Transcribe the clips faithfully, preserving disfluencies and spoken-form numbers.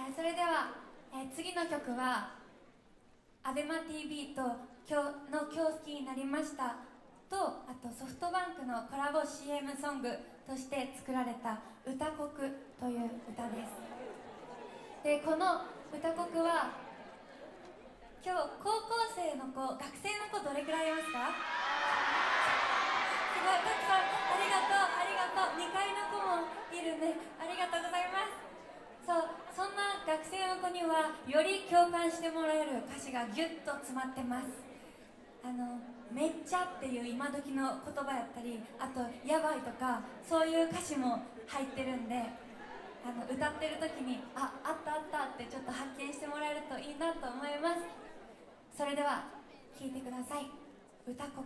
えー、それでは、えー、次の曲は アベマ ティービー と今日の「今日好きになりました」と、あとソフトバンクのコラボ シーエム ソングとして作られた「歌国」という歌です。でこの歌国は今日高校生の子、学生の子どれくらいいますか？すごいたくさん、ありがとうありがとう。にかいの子もいるね、ありがとうございます。そう、そんな学生の子にはより共感してもらえる歌詞がギュッと詰まってます。あのめっちゃっていう今時の言葉やったり、あとやばいとかそういう歌詞も入ってるんで、あの歌ってる時にあ、あったあったってちょっと発見してもらえるといいなと思います。それでは聴いてください。歌国。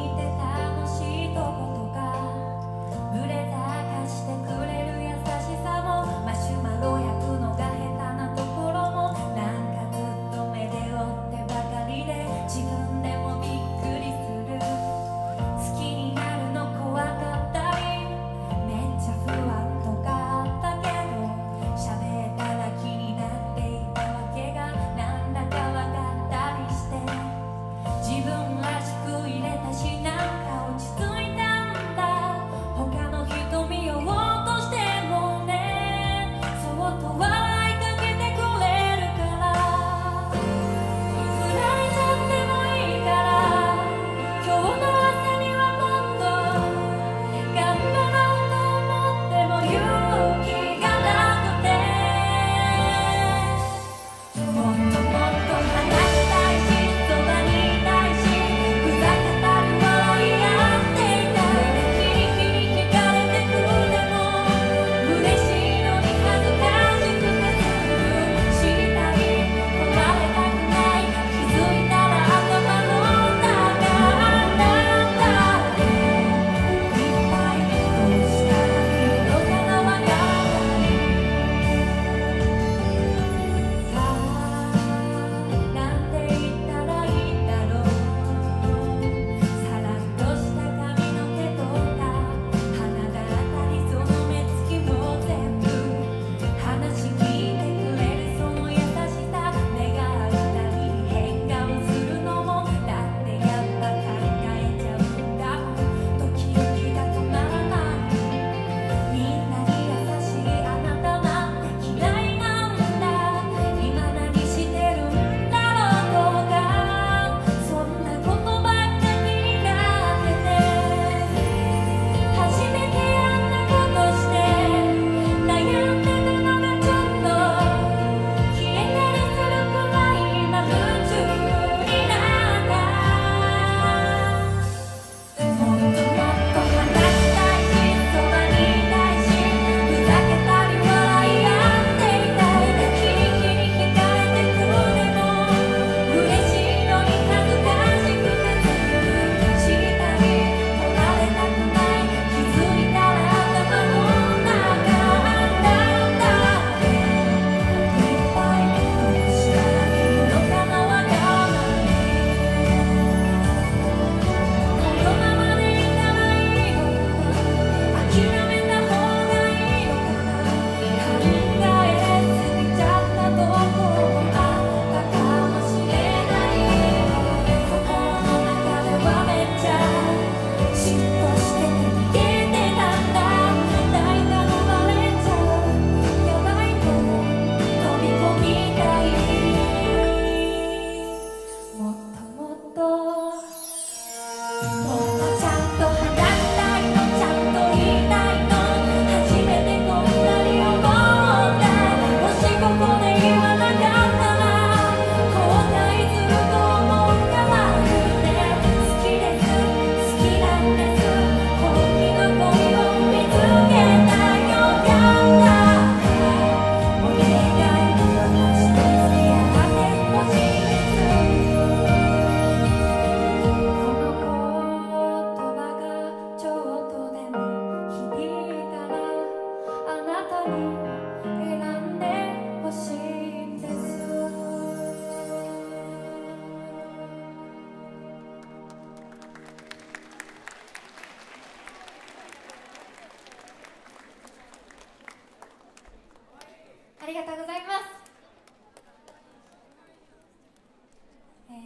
してくれる優しさ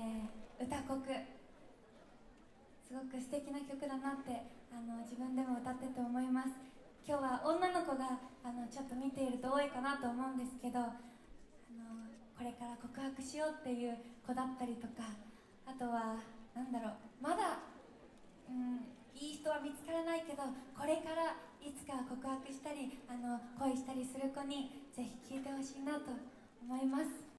えー、歌国、すごく素敵な曲だなってあの自分でも歌ってて思います。今日は女の子があのちょっと見ていると多いかなと思うんですけど、あのこれから告白しようっていう子だったりとか、あとはなんだろう、まだ、うん、いい人は見つからないけどこれからいつか告白したりあの恋したりする子にぜひ聴いてほしいなと思います。